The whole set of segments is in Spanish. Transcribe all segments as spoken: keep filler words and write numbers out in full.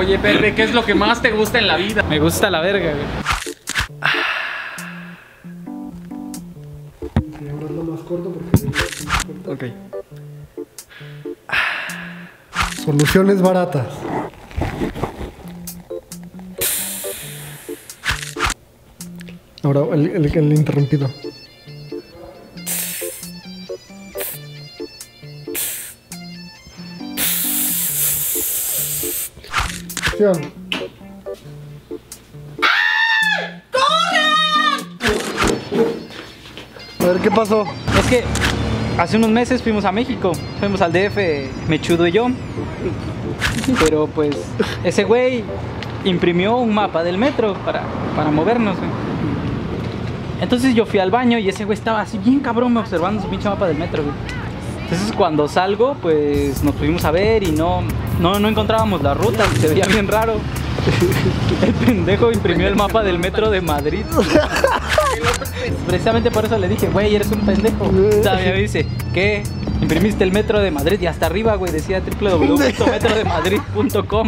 Oye, Pepe, ¿qué es lo que más te gusta en la vida? Me gusta la verga, güey. Voy a hablarlo más corto porque... Ok. Soluciones baratas. Ahora el, el, el interrumpido. Acción. A ver, ¿qué pasó? Es que hace unos meses fuimos a México, fuimos al D F, Mechudo y yo. Pero pues ese güey imprimió un mapa del metro para, para movernos, güey. Entonces yo fui al baño y ese güey estaba así bien cabrón observando su pinche mapa del metro, güey. Entonces cuando salgo, pues nos fuimos a ver y no, no, no encontrábamos la ruta, se veía bien raro. El pendejo imprimió el mapa del metro de Madrid. Precisamente por eso le dije, güey, eres un pendejo. O sea, me dice, ¿qué? Imprimiste el metro de Madrid y hasta arriba, güey, decía w w w punto metro de madrid punto com.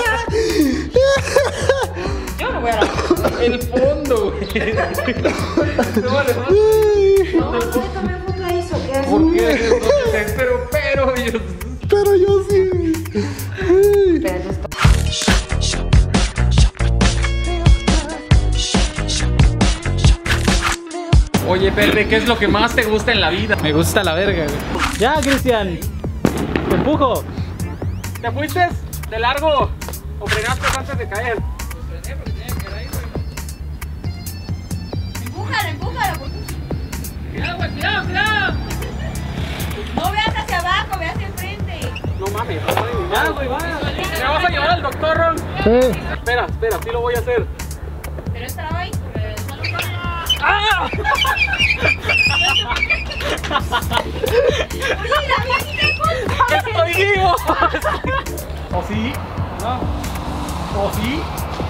Yo no voy a la... El fondo, güey. No vale más. No, ¿por qué tomé foto a eso? ¿Qué haces? ¿Por qué? Pero, pero, yo... Pero yo sí. Pero esto- Oye, Pepe, ¿qué es lo que más te gusta en la vida? Me gusta la verga, güey. Ya, Cristian, te empujo. ¿Te fuiste de largo o frenaste antes de caer? Empújalo, empújalo. porque- Cuidado, güey, cuidado, cuidado. No veas hacia abajo, veas enfrente. No mames, no mames. Ya, güey, va. ¿Me vas a llevar al doctor, Ron? Sí. Espera, espera, sí lo voy a hacer. Pero estaba ahí. ¡Ah! Oye, la viste, ¡Estoy vivo! ¿O sí? ¿No? ¿O sí?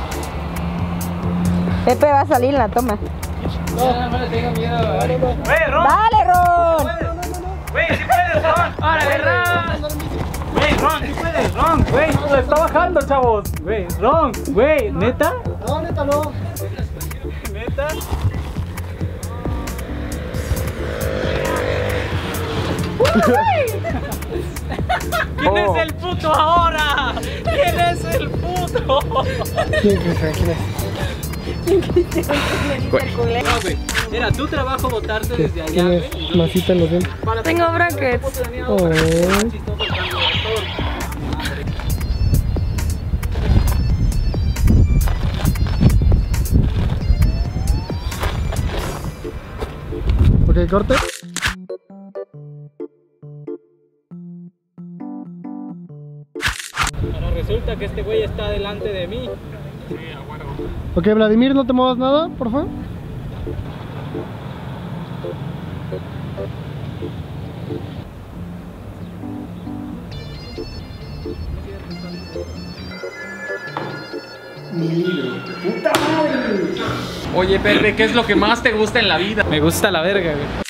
Pepe va a salir en la toma. No, no le tengo miedo. ¡Güey, Ron! ¡Dale, Ron! ¡Güey, sí puedes, Ron! ¡Órale, Ron! ¡Güey, Ron, sí puedes, Ron! ¡Güey, se está bajando, chavos! Güey, Ron, güey, ¿neta? No, neta, no. ¿Neta? ¿Quién Oh. es el puto ahora? ¿Quién es el puto? ¿Quién es? ¿Quién es? No, güey. Era tu trabajo botarte desde allá, ¿Quién güey. es? Masita en los dientes. Tengo brackets. Oh. Ok, corte. Ahora resulta que este güey está delante de mí. Ok, Vladimir, no te muevas nada, por favor. Mi libro. ¡Puta madre! Oye, Pepe, ¿qué es lo que más te gusta en la vida? Me gusta la verga, güey.